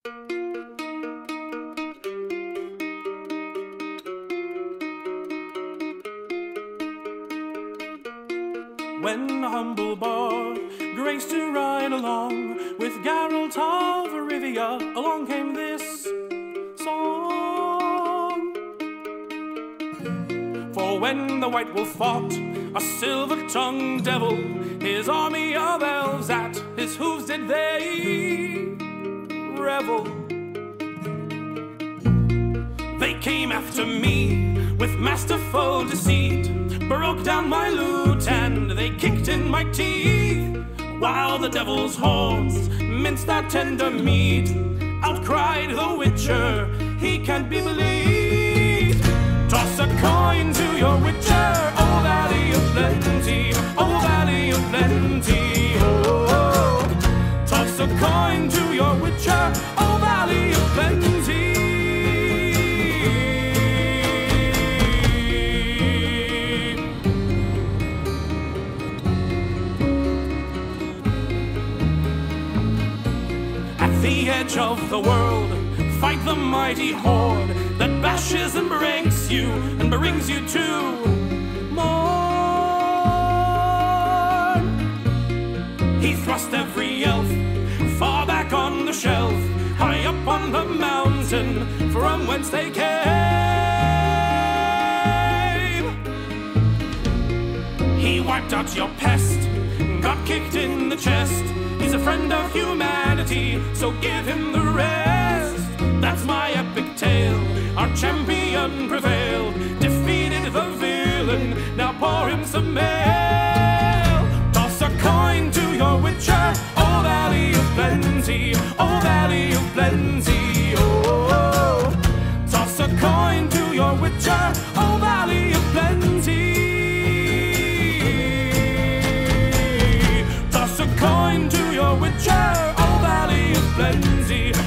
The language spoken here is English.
When a humble bard graced to ride along with Geralt of Rivia, along came this song. For when the White Wolf fought a silver-tongued devil, his army of elves at his hooves did they revel. They came after me with masterful deceit, broke down my lute and they kicked in my teeth, while the devil's horns minced our tender meat. Outcried the Witcher, he can't be believed. Toss a coin to your Witcher, oh Valley of Plenty, oh Valley of Plenty, oh, oh. Toss a coin to your Witcher, oh Valley of Plenty. The edge of the world, fight the mighty horde that bashes and breaks you and brings you to mourn. He thrust every elf far back on the shelf, high up on the mountain from whence they came. He wiped out your pest, got kicked in the chest. He's a friend of humanity, so give him the rest. That's my epic tale. Our champion prevailed, defeated the villain, now pour him some ale. Toss a coin to your Witcher, oh Valley of Plenty, oh Valley of Plenty, oh, oh. Toss a coin to your Witcher, oh Valley of Plenty. Toss a coin to your Witcher, oh Valley of Plenty.